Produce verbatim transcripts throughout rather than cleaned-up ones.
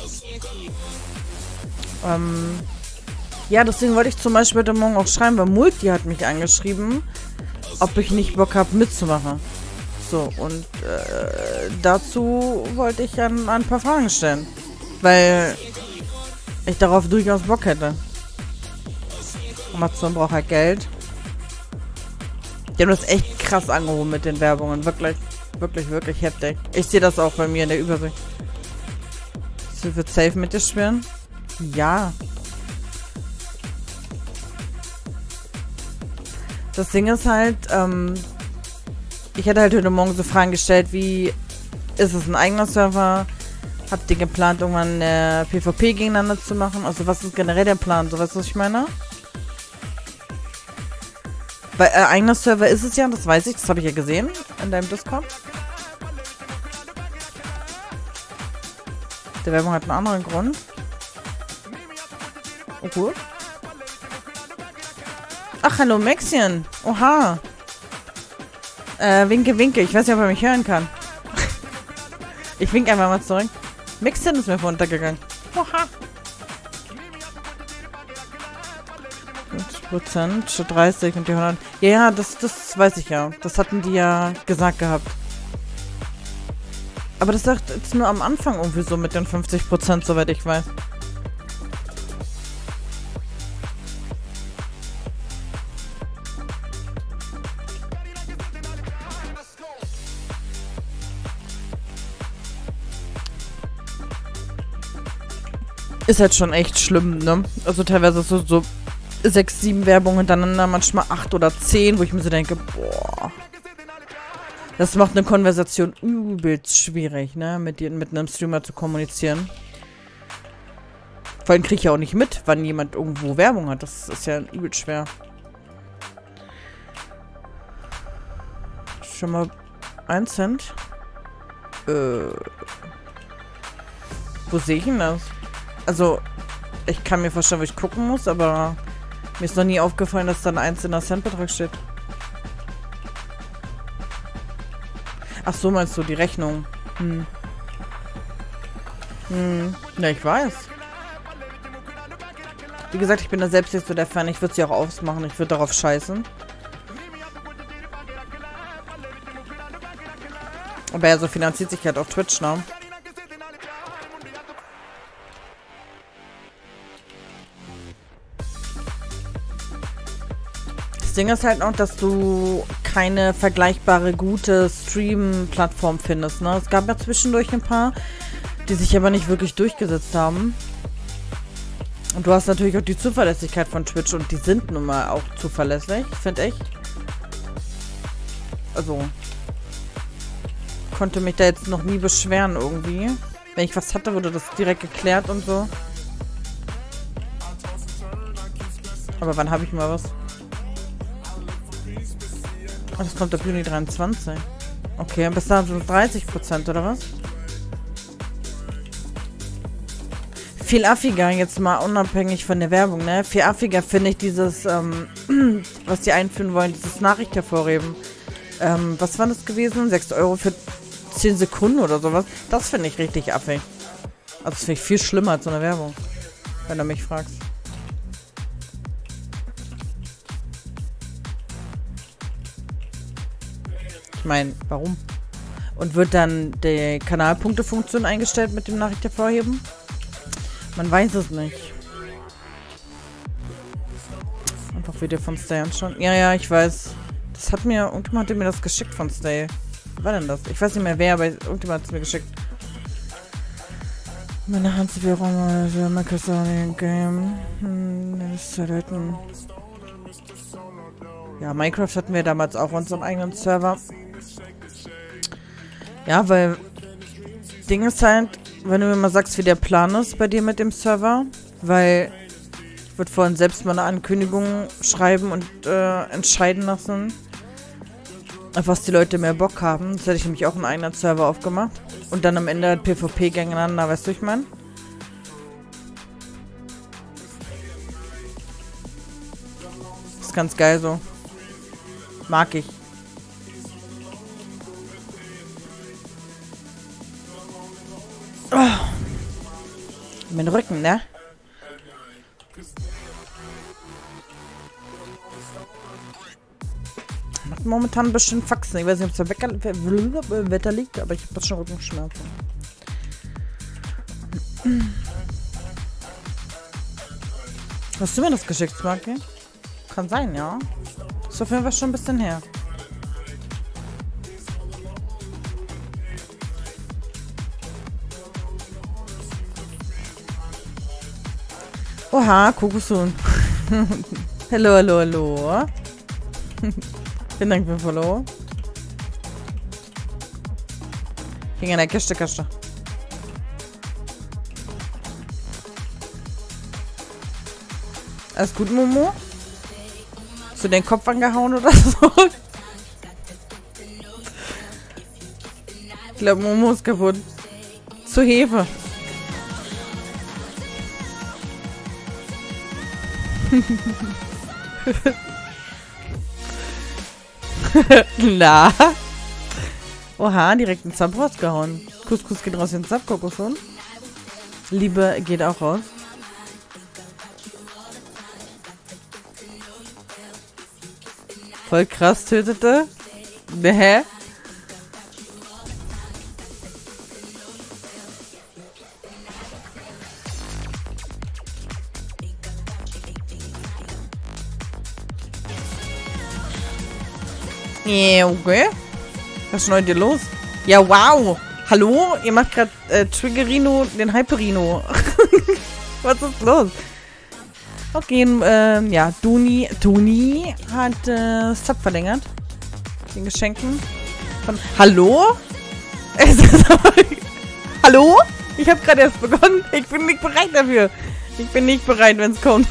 Ähm, ja, deswegen wollte ich zum Beispiel heute Morgen auch schreiben, weil Multi hat mich angeschrieben, ob ich nicht Bock habe mitzumachen. So, und äh, dazu wollte ich ein, ein paar Fragen stellen. Weil ich darauf durchaus Bock hätte. Amazon braucht halt Geld. Die haben das echt krass angehoben mit den Werbungen. Wirklich, wirklich, wirklich heftig. Ich sehe das auch bei mir in der Übersicht. Sie wird safe mit dir spielen? Ja. Das Ding ist halt, ähm, ich hätte halt heute Morgen so Fragen gestellt wie, ist es ein eigener Server? Habt ihr geplant, irgendwann äh, PvP gegeneinander zu machen? Also was ist generell der Plan? So, weißt du, was ich meine? Weil äh, eigener Server ist es ja, das weiß ich, das habe ich ja gesehen in deinem Discord. Der Werbung hat einen anderen Grund. Oh gut. Ach, hallo Maxien. Oha. Äh, winke, winke. Ich weiß nicht, ob er mich hören kann. Ich winke einfach mal zurück. Maxien ist mir runtergegangen. Oha. fünfzig Prozent, schon dreißig und die hundert. Ja, ja, das, das weiß ich ja. Das hatten die ja gesagt gehabt. Aber das sagt jetzt nur am Anfang irgendwie so mit den fünfzig Prozent, soweit ich weiß. Ist halt schon echt schlimm, ne? Also teilweise so, so sechs, sieben Werbungen hintereinander, manchmal acht oder zehn, wo ich mir so denke, boah. Das macht eine Konversation übelst schwierig, ne? Mit, mit einem Streamer zu kommunizieren. Vor allem kriege ich ja auch nicht mit, wann jemand irgendwo Werbung hat. Das ist ja übelst schwer. Schon mal ein Cent. Äh. Wo sehe ich denn das? Also, ich kann mir vorstellen, wo ich gucken muss, aber mir ist noch nie aufgefallen, dass da ein einzelner Centbetrag steht. Ach so, meinst du die Rechnung? Hm. Hm. Ja, ich weiß. Wie gesagt, ich bin da selbst nicht so der Fan. Ich würde sie auch ausmachen. Ich würde darauf scheißen. Aber ja, so finanziert sich halt auch Twitch, ne? Das Ding ist halt auch, dass du keine vergleichbare gute Stream-Plattform findest, ne? Es gab ja zwischendurch ein paar, die sich aber nicht wirklich durchgesetzt haben. Und du hast natürlich auch die Zuverlässigkeit von Twitch und die sind nun mal auch zuverlässig, finde ich. Also, konnte mich da jetzt noch nie beschweren irgendwie. Wenn ich was hatte, wurde das direkt geklärt und so. Aber wann habe ich mal was? Oh, das kommt ab Juni dreiundzwanzig. Okay, bis dahin sind es dreißig Prozent, oder was? Viel affiger, jetzt mal unabhängig von der Werbung, ne? Viel affiger finde ich dieses, ähm, was die einführen wollen, dieses Nachricht hervorheben. Ähm, was war das gewesen? sechs Euro für zehn Sekunden oder sowas. Das finde ich richtig affig. Also das finde ich viel schlimmer als so eine Werbung. Wenn du mich fragst. Ich meine, warum? Und wird dann die Kanalpunkte-Funktion eingestellt mit dem Nachricht hervorheben? Man weiß es nicht. Einfach Video von Stay anschauen. Ja, ja, ich weiß. Das hat mir, irgendjemand hat mir das geschickt von Stay. Was war denn das? Ich weiß nicht mehr wer, aber irgendjemand hat es mir geschickt. Meine Handwährung, also Microsoft Game. Hm, das ist zu töten. Ja, Minecraft hatten wir damals auch unseren eigenen Server. Ja, weil Ding ist halt, wenn du mir mal sagst, wie der Plan ist bei dir mit dem Server, weil ich würde vorhin selbst mal eine Ankündigung schreiben und äh, entscheiden lassen, auf was die Leute mehr Bock haben. Jetzt hätte ich nämlich auch einen eigenen Server aufgemacht. Und dann am Ende PvP gegeneinander, weißt du, ich meine? Ist ganz geil so. Mag ich. Oh. Mein Rücken, ne? Macht momentan ein bisschen Faxen. Ich weiß nicht, ob es der Wetter liegt, aber ich habe das schon Rückenschmerzen. Hast du mir das geschickt, Smarky? Kann sein, ja. Ist auf jeden Fall schon ein bisschen her. Oha, Kokoshuhn. Hallo, hallo, hallo. Vielen Dank für den Follow. Ging in der Kiste, Kiste. Alles gut, Momo? Hast du den Kopf angehauen oder so? Ich glaube, Momo ist kaputt. Zur Hefe. Na? Oha, direkt einen Zap rausgehauen. Couscous geht raus in den Zap, Kokoshuhn. Liebe geht auch raus. Voll krass tötete. Ne? Ja, okay. Was ist denn heute los? Ja, wow. Hallo? Ihr macht gerade äh, Triggerino, den Hyperino. Was ist los? Okay, ähm, ja, Duni, Duni hat äh, Sub verlängert. Den Geschenken. Von, hallo? Hallo? Ich habe gerade erst begonnen. Ich bin nicht bereit dafür. Ich bin nicht bereit, wenn es kommt.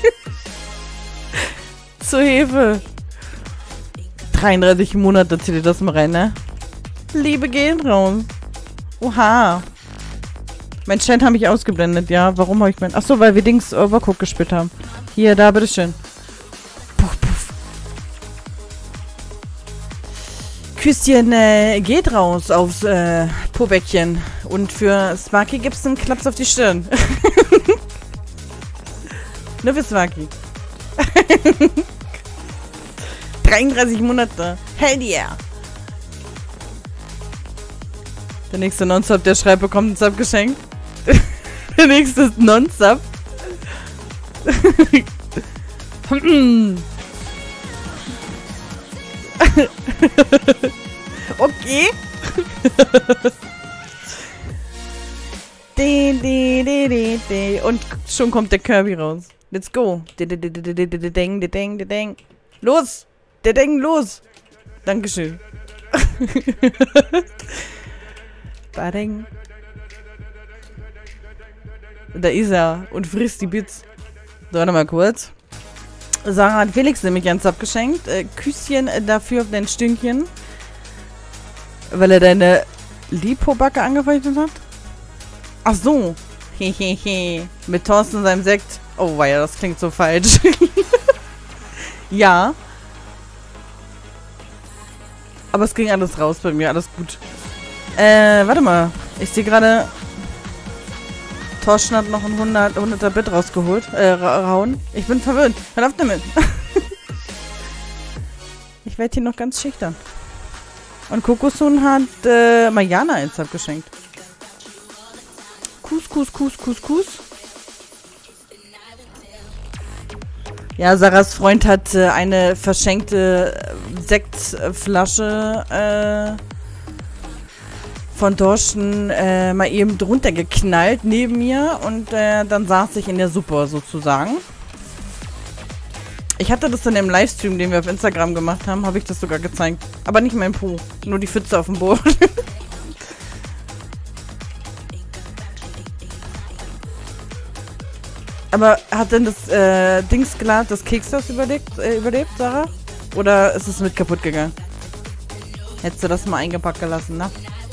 Zur Hilfe. dreiunddreißig Monate, zieht ihr das mal rein, ne? Liebe gehen raus. Oha. Mein Chat habe ich ausgeblendet, ja. Warum habe ich mein... Achso, weil wir Dings Overcook gespielt haben. Hier, da, bitteschön. Puff, puff. Küsschen äh, geht raus aufs äh, Pobäckchen. Und für Smarky gibt es einen Klaps auf die Stirn. Nur für Smarky. dreiunddreißig Monate. Hell yeah. Der nächste Non-Sub, der schreibt, bekommt ein Sub geschenkt. Der nächste ist Non-Sub. Okay. Und schon kommt der Kirby raus. Let's go. Los. Der Ding, los. Dankeschön. Badeng. Da ist er und frisst die Bits. So, warte mal kurz. Sarah hat Felix nämlich ganz abgeschenkt. Äh, Küsschen dafür auf dein Stündchen. Weil er deine Lipobacke angefeuchtet hat. Ach so. Hehehe. Mit Thorsten und seinem Sekt. Oh, weia, das klingt so falsch. Ja. Aber es ging alles raus bei mir, alles gut. Äh, warte mal. Ich sehe gerade... Thorsten hat noch ein hundert, hunderter Bit rausgeholt. Äh, rauen. Ich bin verwirrt. Hör auf damit. Ich werde hier noch ganz schüchtern. Und Kokoshuhn hat äh, Mariana eins abgeschenkt. Kus, kus, kus, kus, kus. Ja, Sarahs Freund hat äh, eine verschenkte Sektflasche äh, von Thorsten äh, mal eben drunter geknallt neben mir und äh, dann saß ich in der Suppe sozusagen. Ich hatte das in dem Livestream, den wir auf Instagram gemacht haben, habe ich das sogar gezeigt. Aber nicht mein Po, nur die Pfütze auf dem Boden. Aber hat denn das äh, Dingsglas, das Keksglas überlebt, äh, überlebt, Sarah? Oder ist es mit kaputt gegangen? Hättest du das mal eingepackt gelassen, ne?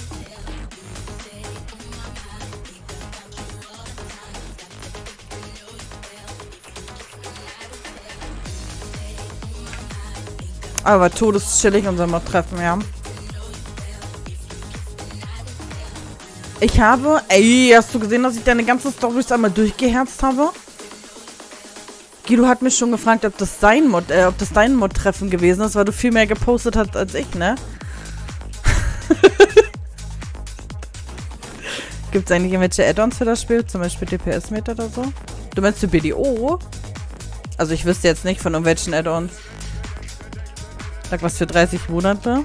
Aber todeschillig unser Mod treffen, ja. Ich habe... Ey, hast du gesehen, dass ich deine ganzen Storys einmal durchgeherzt habe? Guido hat mich schon gefragt, ob das sein Mod, äh, ob das dein Mod-Treffen gewesen ist, weil du viel mehr gepostet hast als ich, ne? Gibt es eigentlich irgendwelche Add-ons für das Spiel? Zum Beispiel D P S-Meter oder so? Du meinst für B D O? Also ich wüsste jetzt nicht von irgendwelchen Add-ons. Sag was für dreißig Monate.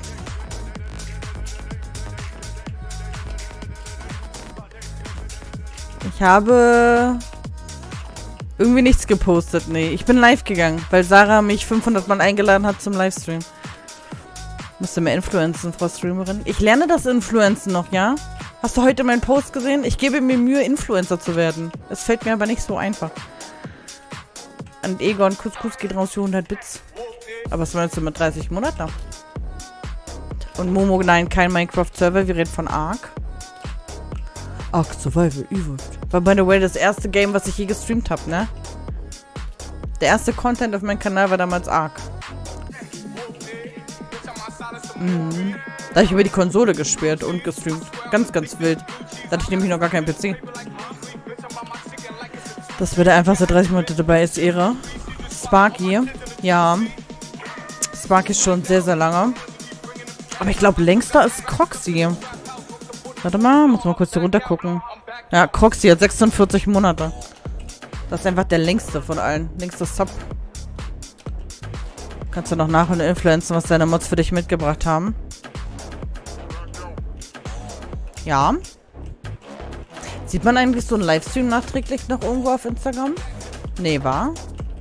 Ich habe... irgendwie nichts gepostet, nee. Ich bin live gegangen, weil Sarah mich fünfhundert Mal eingeladen hat zum Livestream. Musste mehr influenzen, Frau Streamerin. Ich lerne das Influenzen noch, ja? Hast du heute meinen Post gesehen? Ich gebe mir Mühe, Influencer zu werden. Es fällt mir aber nicht so einfach. An Egon, Couscous geht raus für hundert Bits. Aber was meinst du mit dreißig Monaten? Und Momo, nein, kein Minecraft-Server. Wir reden von Ark. Ark Survival Evolved. War, by the way, das erste Game, was ich je gestreamt habe, ne? Der erste Content auf meinem Kanal war damals Ark. Mhm. Da habe ich über die Konsole gespielt und gestreamt. Ganz, ganz wild. Da hatte ich nämlich noch gar keinen P C. Das wird einfach seit dreißig Monate dabei ist, Ehre. Sparky. Ja. Sparky ist schon sehr, sehr lange. Aber ich glaube, längster ist Croxy. Warte mal, muss mal kurz hier runter gucken. Ja, Croxy hat sechsundvierzig Monate. Das ist einfach der längste von allen. Längster Sub. Kannst du noch nach und influenzen, was deine Mods für dich mitgebracht haben. Ja. Sieht man eigentlich so einen Livestream nachträglich noch irgendwo auf Instagram? Nee, war?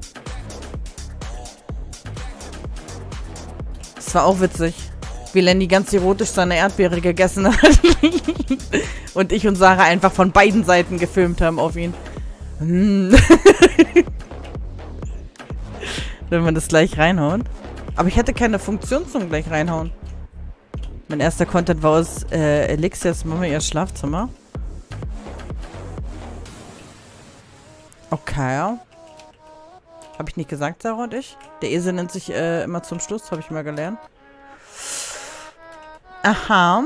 Das war auch witzig. Wie Lenny ganz erotisch seine Erdbeere gegessen hat. Und ich und Sarah einfach von beiden Seiten gefilmt haben auf ihn. Hm. Wenn man das gleich reinhaut. Aber ich hatte keine Funktion zum gleich reinhauen. Mein erster Content war aus äh, Elixirs Mama ihr Schlafzimmer. Okay. Habe ich nicht gesagt, Sarah und ich? Der Esel nennt sich äh, immer zum Schluss, habe ich mal gelernt. Aha.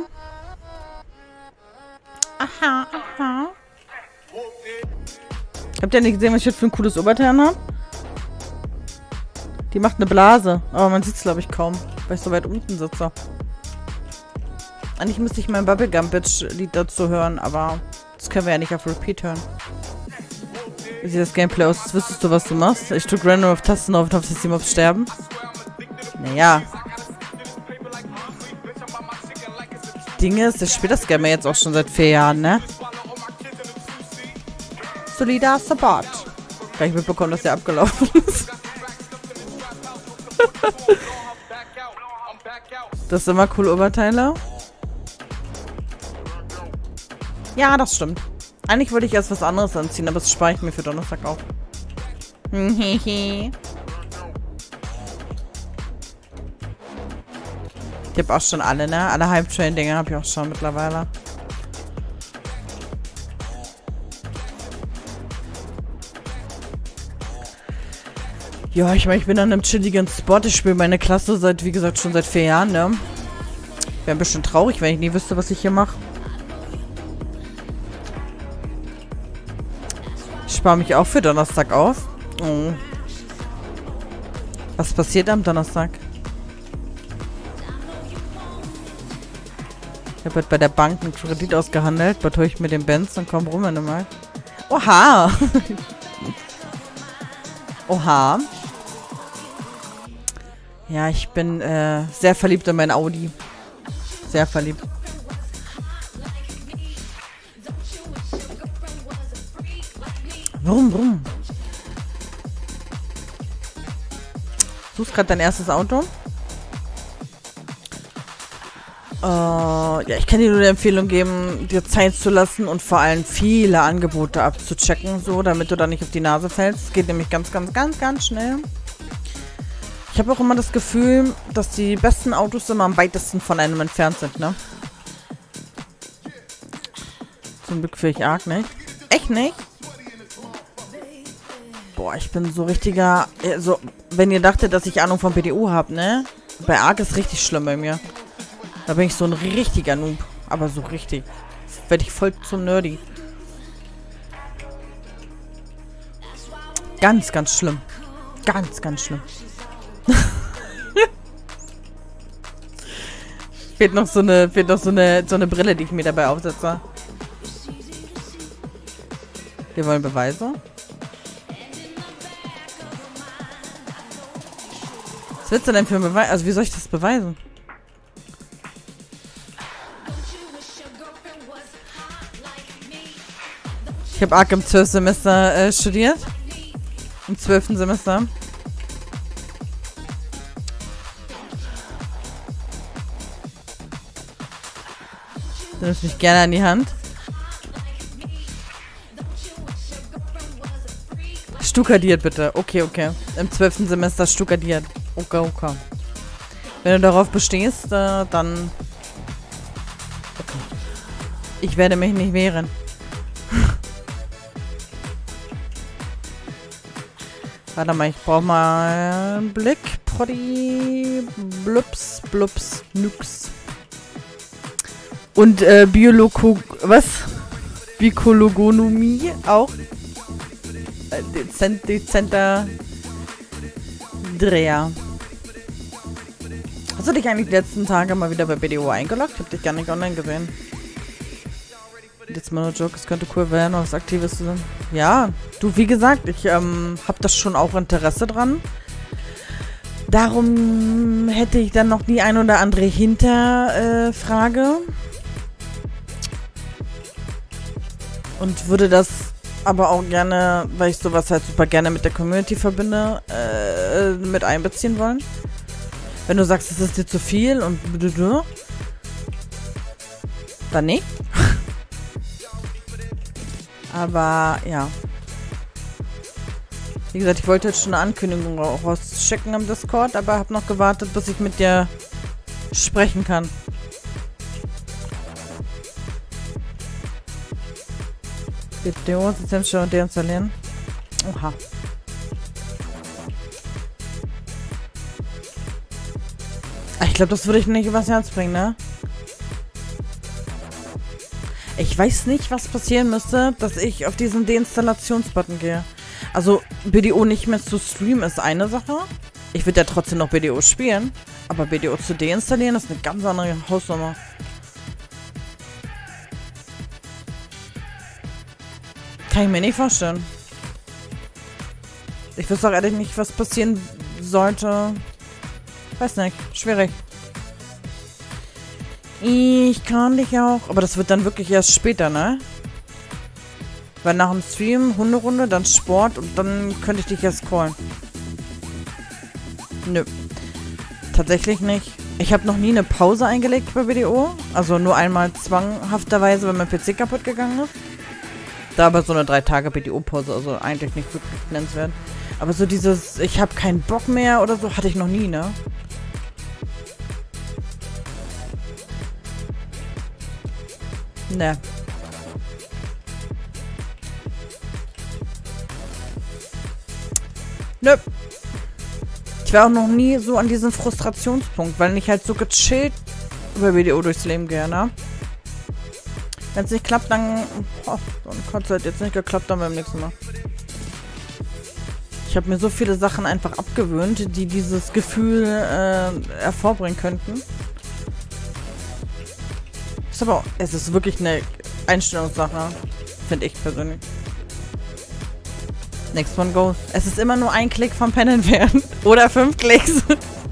Aha, aha. Habt ihr nicht gesehen, was ich jetzt für ein cooles Oberteil habe? Die macht eine Blase. Aber man sieht es, glaube ich, kaum, weil ich so weit unten sitze. Eigentlich müsste ich mein Bubblegum-Bitch-Lied dazu hören, aber das können wir ja nicht auf Repeat hören. Wie sieht das Gameplay aus? Wüsstest du, was du machst? Ich drücke random auf Tasten auf und hoffe, dass die Mobs sterben. Naja. Ding ist, ich spiele das Game jetzt auch schon seit vier Jahren, ne? Solider Support. Kann ich mitbekommen, dass der abgelaufen ist. Das sind immer coole Oberteile. Ja, das stimmt. Eigentlich wollte ich erst was anderes anziehen, aber das spare ich mir für Donnerstag auf. Ich habe auch schon alle, ne? Alle Hype-Train-Dinger habe ich auch schon mittlerweile. Ja, ich meine, ich bin an einem chilligen Spot. Ich spiele meine Klasse seit, wie gesagt, schon seit vier Jahren, ne? Wäre ein bisschen traurig, wenn ich nie wüsste, was ich hier mache. Ich spare mich auch für Donnerstag auf. Oh. Was passiert am Donnerstag? Ich habe halt bei der Bank einen Kredit ausgehandelt. Betue ich mir den Benz und komm rum, wenn du mal. Oha! Oha. Ja, ich bin äh, sehr verliebt in mein Audi. Sehr verliebt. Warum, warum? Suchst gerade dein erstes Auto? Äh, ja, ich kann dir nur die Empfehlung geben, dir Zeit zu lassen und vor allem viele Angebote abzuchecken, so, damit du da nicht auf die Nase fällst. Es geht nämlich ganz, ganz, ganz, ganz schnell. Ich habe auch immer das Gefühl, dass die besten Autos immer am weitesten von einem entfernt sind, ne? Zum Glück für ich Ark nicht. Echt nicht? Boah, ich bin so richtiger... Also, wenn ihr dachtet, dass ich Ahnung vom B D U habe, ne? Bei Ark ist richtig schlimm bei mir. Da bin ich so ein richtiger Noob. Aber so richtig. werde ich voll zum Nerdy. Ganz, ganz schlimm. Ganz, ganz schlimm. Fehlt noch so eine, fehlt noch so eine, so eine Brille, die ich mir dabei aufsetze. Wir wollen Beweise. Was willst du denn für ein Beweis? Also wie soll ich das beweisen? Ich habe Arc im zwölften Semester äh, studiert. Im zwölften Semester. Du nimmst mich gerne an die Hand. Stukadiert bitte. Okay, okay. Im zwölften Semester stukadiert. Okay, okay. Wenn du darauf bestehst, äh, dann... Okay. Ich werde mich nicht wehren. Warte mal, ich brauche mal einen Blick. Poddy, Blups, Blups, Nux. Und äh, Biologo... Was? Bikologonomie auch. Äh, dezent, dezenter Dreher. Hast du dich eigentlich die letzten Tage mal wieder bei B D O eingeloggt? Ich hab dich gar nicht online gesehen. Jetzt mal nur Joke, es könnte cool werden, was Aktives zu sein. Ja, du, wie gesagt, ich ähm, habe das schon auch Interesse dran. Darum hätte ich dann noch die ein oder andere Hinterfrage. Äh, Und würde das aber auch gerne, weil ich sowas halt super gerne mit der Community verbinde, äh, mit einbeziehen wollen. Wenn du sagst, es ist dir zu viel und dann nicht. Aber ja. Wie gesagt, ich wollte jetzt schon eine Ankündigung rausschicken im Discord, aber habe noch gewartet, bis ich mit dir sprechen kann. B D O-System schon deinstallieren. Oha. Ich glaube, das würde ich nicht übers Herz bringen, ne? Ich weiß nicht, was passieren müsste, dass ich auf diesen Deinstallationsbutton gehe. Also, B D O nicht mehr zu streamen ist eine Sache. Ich würde ja trotzdem noch B D O spielen. Aber B D O zu deinstallieren ist eine ganz andere Hausnummer. Kann ich mir nicht vorstellen. Ich wüsste auch ehrlich nicht, was passieren sollte. Weiß nicht. Schwierig. Ich kann dich auch... Aber das wird dann wirklich erst später, ne? Weil nach dem Stream, Hunderunde, dann Sport und dann könnte ich dich erst callen. Nö. Tatsächlich nicht. Ich habe noch nie eine Pause eingelegt bei B D O. Also nur einmal zwanghafterweise, wenn mein P C kaputt gegangen ist. Da aber so eine drei Tage B D O-Pause, also eigentlich nicht wirklich nennenswert. Aber so dieses, ich habe keinen Bock mehr oder so, hatte ich noch nie, ne? Ne. Nö. Ich war auch noch nie so an diesem Frustrationspunkt, weil ich halt so gechillt über B D O durchs Leben gehe, ne? Wenn es nicht klappt, dann... Oh, dann kann es halt jetzt nicht geklappt, dann beim nächsten Mal. Ich habe mir so viele Sachen einfach abgewöhnt, die dieses Gefühl äh, hervorbringen könnten. Ist aber auch, es ist wirklich eine Einstellungssache, finde ich persönlich. Next one goes. Es ist immer nur ein Klick vom Pen entfernt. Oder fünf Klicks.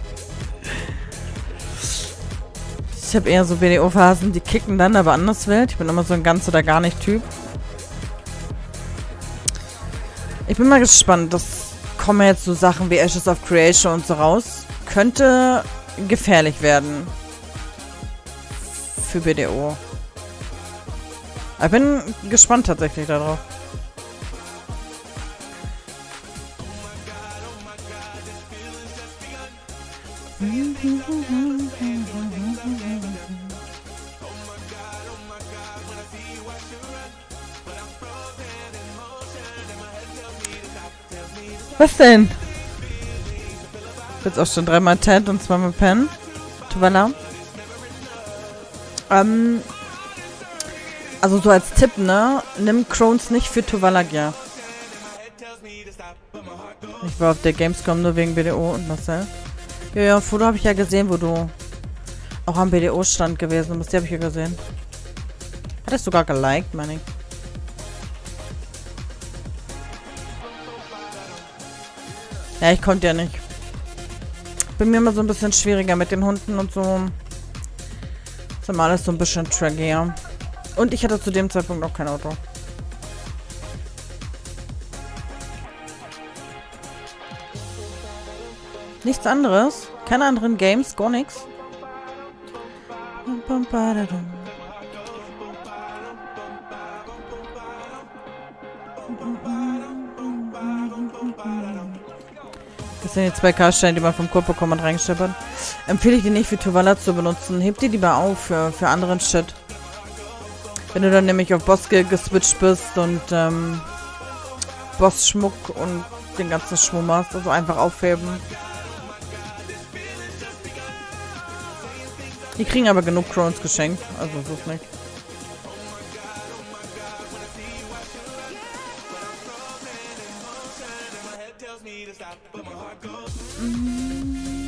Ich habe eher so B D O-Phasen, die kicken dann, aber anders wild. Ich bin immer so ein ganz oder gar nicht Typ. Ich bin mal gespannt. Das kommen jetzt so Sachen wie Ashes of Creation und so raus. Könnte gefährlich werden. Für B D O. Ich bin gespannt tatsächlich darauf. Was denn? Jetzt auch schon dreimal Ted und zweimal Pen. Tuvala. Ähm. Also so als Tipp, ne? Nimm Crones nicht für Tuvalagia. Ich war auf der Gamescom nur wegen B D O und Marcel. Ja, ja, Foto habe ich ja gesehen, wo du auch am B D O-Stand gewesen bist. Die habe ich ja gesehen. Hattest du sogar geliked, meine ich. Ja, ich konnte ja nicht. Bin mir immer so ein bisschen schwieriger mit den Hunden und so. Das ist immer alles so ein bisschen trackier. Und ich hatte zu dem Zeitpunkt noch kein Auto. Nichts anderes? Keine anderen Games? Gar nichts? Das sind die zwei K-Steine, die man vom Kurt bekommen und reingeschrieben. Empfehle ich dir nicht für Tuvala zu benutzen. Heb die lieber auf für, für anderen Shit. Wenn du dann nämlich auf Boss ge geswitcht bist und ähm, Boss-Schmuck und den ganzen Schmumm hast. Also einfach aufheben. Die kriegen aber genug Crones geschenkt. Also so ist nicht. Mm.